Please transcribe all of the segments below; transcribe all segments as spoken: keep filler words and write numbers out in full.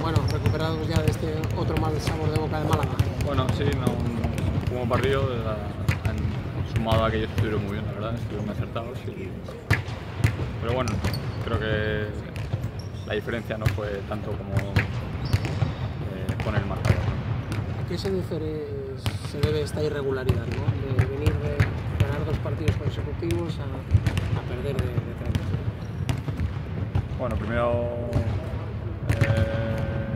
Bueno, recuperados ya de este otro mal sabor de boca de Málaga. Bueno, sí, no, un, como partido han sumado a aquellos que estuvieron muy bien, la verdad, estuvieron muy acertados. Y, pero bueno, creo que la diferencia no fue tanto como eh, poner el marcador. ¿A qué se, difere, se debe esta irregularidad, ¿no? De venir de ganar dos partidos consecutivos a, a perder de, de treinta? Bueno, primero eh,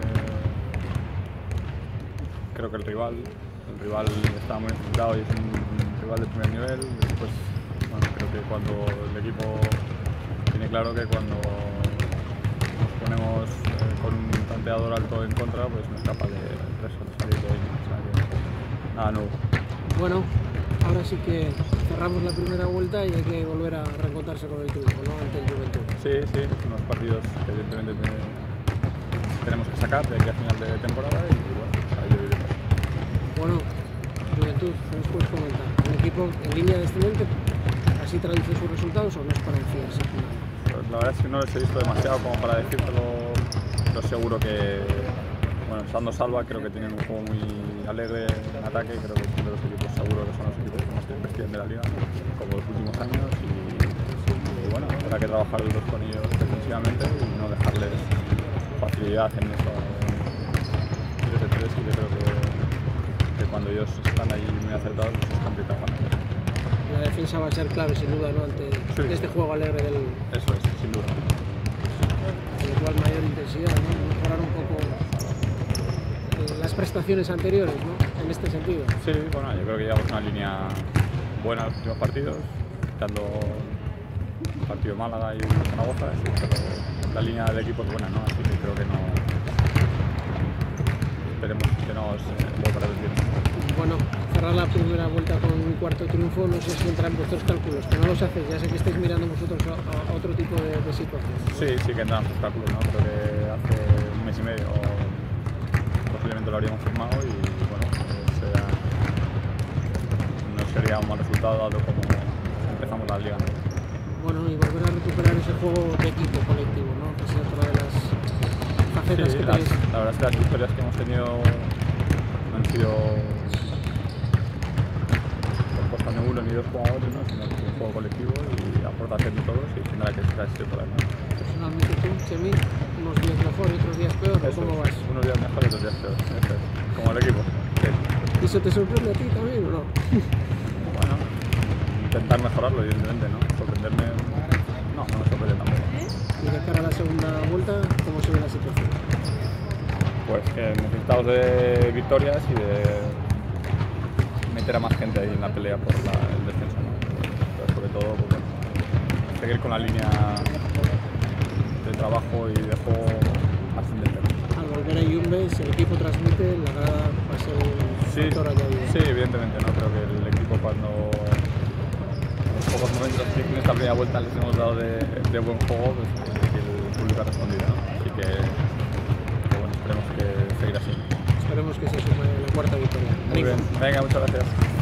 creo que el rival, el rival estaba muy enfrentado y es un rival de primer nivel. Después, bueno, creo que cuando el equipo tiene claro que cuando nos ponemos eh, con un tanteador alto en contra, pues no es capaz de, de salir de ahí. O sea, que, nada nuevo. Bueno, ahora sí que cerramos la primera vuelta y hay que volver a reencontrarse con el triunfo, ¿no? Ante el Juventud. Sí, sí, unos partidos que evidentemente tenemos que sacar de aquí a final de temporada y bueno, ahí lo iremos. Bueno, Juventud, ¿qué nos puedes comentar? ¿Un equipo en línea descendente así traduce sus resultados o no es para fiarse? Pues la verdad es que no les he visto demasiado como para decírtelo, pero seguro que, bueno, Sando Salva creo que tienen un juego muy alegre en ataque, creo que son de los equipos, seguro que son los equipos que más investiguen de la liga, como los últimos años. Y, y bueno, habrá que trabajar los con ellos defensivamente y no dejarles facilidad en eso tres de tres, y yo creo que, que cuando ellos están ahí muy acertados pues es complicado ganar. La defensa va a ser clave sin duda, ¿no? Ante Sí. este juego alegre del... Eso es, sin duda. Con lo cual mayor intensidad, ¿no? Mejorar un poco eh, las prestaciones anteriores, ¿no? En este sentido. Sí, bueno, yo creo que llevamos una línea buena en los últimos partidos, quitando el partido de Málaga y Zaragoza, sí, pero la línea del equipo es buena, ¿no? Así que creo que no... esperemos que nos eh, vuelva a repetir. Bueno, cerrar la primera vuelta con un cuarto triunfo, no sé si entra en vuestros cálculos, que no los hacéis, ya sé que estáis mirando vosotros a, a otro tipo de, de situaciones. Sí, sí que entran en los cálculos, ¿no? Creo que hace un mes y medio posiblemente lo habríamos firmado y bueno, sería, no sería un mal resultado dado como empezamos la liga. Bueno, y volver a recuperar ese juego de equipo colectivo, ¿no? Que es otra de las facetas sí, que las, tenéis. la verdad es que las victorias que hemos tenido no han sido por costa de uno ni dos jugadores, ¿no? Sino que es un juego colectivo y aportación de todos y al final hay que sacar ese problema. Personalmente tú, Chemi, unos días mejor y otros días peor, Eso ¿cómo es, vas? unos días mejor y otros días peor, eso es, como el equipo. Sí. ¿Y eso te sorprende a ti también o no? Bueno, intentar mejorarlo, evidentemente, ¿no? Sorprenderme, no, no me sorprende tampoco. Y de cara a la segunda vuelta, ¿cómo se ve la situación? Pues que necesitamos de victorias y de meter a más gente ahí en la pelea por la, el descenso, ¿no? Pero sobre todo, pues, bueno, seguir con la línea de trabajo y de juego ascendente. Al volver a Yumbes, el equipo transmite, la grada va a ser un Sí, factor añadido. sí, evidentemente, ¿no? Creo que el equipo cuando en los pocos momentos que en esta primera vuelta les hemos dado de, de buen juego, pues el público ha respondido, ¿no? Así que, que bueno, esperemos que seguir así. Esperemos que se sume la cuarta victoria. Muy bien, venga, muchas gracias.